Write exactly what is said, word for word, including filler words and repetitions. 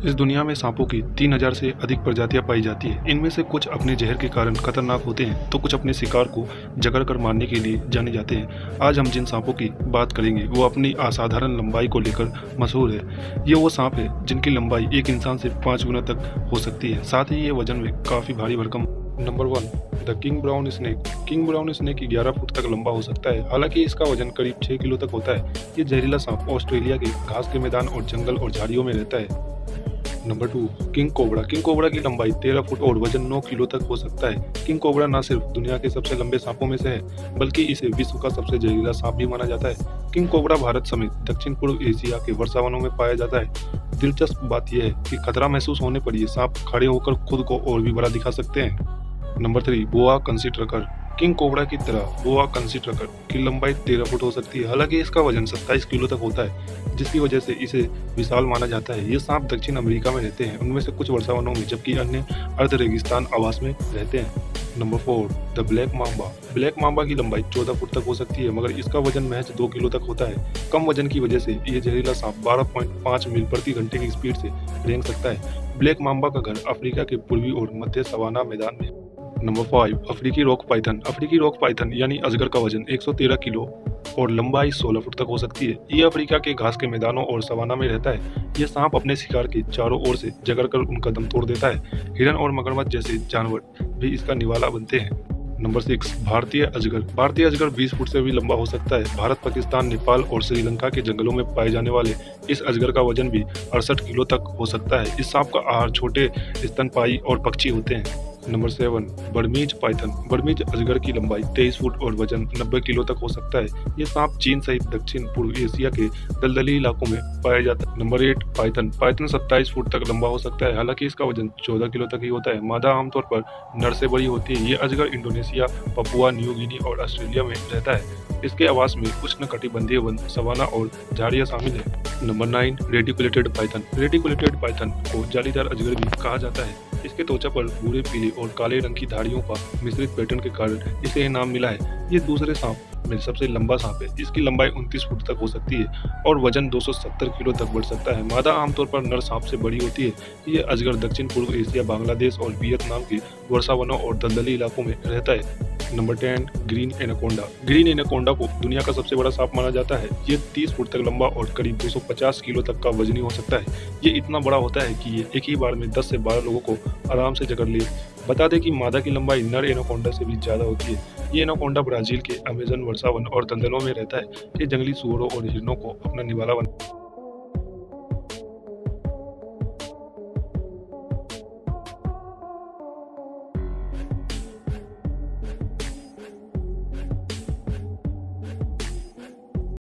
इस दुनिया में सांपों की तीन हज़ार से अधिक प्रजातियां पाई जाती हैं। इनमें से कुछ अपने जहर के कारण खतरनाक होते हैं तो कुछ अपने शिकार को जकड़ कर मारने के लिए जाने जाते हैं। आज हम जिन सांपों की बात करेंगे वो अपनी असाधारण लंबाई को लेकर मशहूर है। ये वो सांप है जिनकी लंबाई एक इंसान से पाँच गुना तक हो सकती है। साथ ही ये वजन में काफ़ी भारी भरकम। Number one, the king brown snake. King brown snake ग्यारह फुट तक लंबा हो सकता है, हालांकि इसका वजन करीब छह किलो तक होता है। ये जहरीला सांप ऑस्ट्रेलिया के घास के मैदान और जंगल और झाड़ियों में रहता है। Number two, king cobra. King cobra की लंबाई तेरह फुट और वजन नौ किलो तक हो सकता है। किंग कोबरा न सिर्फ दुनिया के सबसे लंबे सांपों में से है, बल्कि इसे विश्व का सबसे जहरीला सांप भी माना जाता है। किंग कोबरा भारत समेत दक्षिण पूर्व एशिया के वर्षावनों में पाया जाता है। दिलचस्प बात यह है कि खतरा महसूस होने पर ये सांप खड़े होकर खुद को और भी बड़ा दिखा सकते हैं। Number three, boa constrictor. King cobra की तरह बोआ कंस्ट्रिक्टर की लंबाई तेरह फुट हो सकती है, हालांकि इसका वजन सत्ताईस किलो तक होता है, जिसकी वजह से इसे विशाल माना जाता है। ये सांप दक्षिण अमेरिका में रहते हैं, उनमें से कुछ वर्षावनों में, जबकि अन्य अर्ध रेगिस्तान आवास में रहते हैं। Number four, the black mamba. Black mamba की लंबाई चौदह फुट तक हो सकती है, मगर इसका वजन महज दो किलो तक होता है। कम वजन की वजह से ये जहरीला सांप बारह पॉइंट पाँच मील प्रति घंटे की स्पीड से रेंग सकता है। ब्लैक मांबा का घर अफ्रीका के पूर्वी और मध्य सवाना मैदान में। नंबर फाइव, अफ्रीकी रॉक पाइथन। अफ्रीकी रॉक पाइथन यानी अजगर का वजन एक सौ तेरह किलो और लंबाई सोलह फुट तक हो सकती है। ये अफ्रीका के घास के मैदानों और सवाना में रहता है। ये सांप अपने शिकार के चारों ओर से जकड़कर उनका दम तोड़ देता है। हिरन और मगरमच्छ जैसे जानवर भी इसका निवाला बनते हैं। नंबर सिक्स, भारतीय अजगर। भारतीय अजगर बीस फुट से भी लंबा हो सकता है। भारत, पाकिस्तान, नेपाल और श्रीलंका के जंगलों में पाए जाने वाले इस अजगर का वजन भी अड़सठ किलो तक हो सकता है। इस सांप का आहार छोटे स्तनपायी और पक्षी होते हैं। Number seven, Burmese python. Burmese अजगर की लंबाई तेईस फुट और वजन नब्बे किलो तक हो सकता है। ये सांप चीन सहित दक्षिण पूर्व एशिया के दलदली इलाकों में पाया जाता है। Number eight, python. पाइथन सत्ताईस फुट तक लंबा हो सकता है, हालांकि इसका वजन चौदह किलो तक ही होता है। मादा आमतौर पर नर से बड़ी होती है। ये अजगर इंडोनेशिया, पपुआ न्यू गिनी और ऑस्ट्रेलिया में रहता है। इसके आवास में उष्णकटिबंधीय वन, सवाना और झाड़ियां शामिल है। Number nine, reticulated python. Reticulated python को जालीदार अजगर भी कहा जाता है। इसके त्वचा पर भूरे, पीले और काले रंग की धारियों का मिश्रित पैटर्न के कारण इसे यह नाम मिला है। ये दूसरे सांप में सबसे लंबा सांप है। इसकी लंबाई उनतीस फुट तक हो सकती है और वजन दो सौ सत्तर किलो तक बढ़ सकता है। मादा आमतौर पर नर सांप से बड़ी होती है। ये अजगर दक्षिण पूर्व एशिया, बांग्लादेश और वियतनाम के वर्षावनों और दलदली इलाकों में रहता है। Number ten, green anaconda. Green anaconda को दुनिया का सबसे बड़ा सांप माना जाता है। ये तीस फुट तक लंबा और करीब दो सौ पचास किलो तक का वजनी हो सकता है। ये इतना बड़ा होता है कि ये एक ही बार में दस से बारह लोगों को आराम से जकड़ ले। बता दें कि मादा की लंबाई नर एनाकोंडा से भी ज़्यादा होती है। ये एनाकोंडा ब्राजील के अमेजन वर्षावन और दलदलों में रहता है। ये जंगली सुअरों और हिरणों को अपना निवाला बना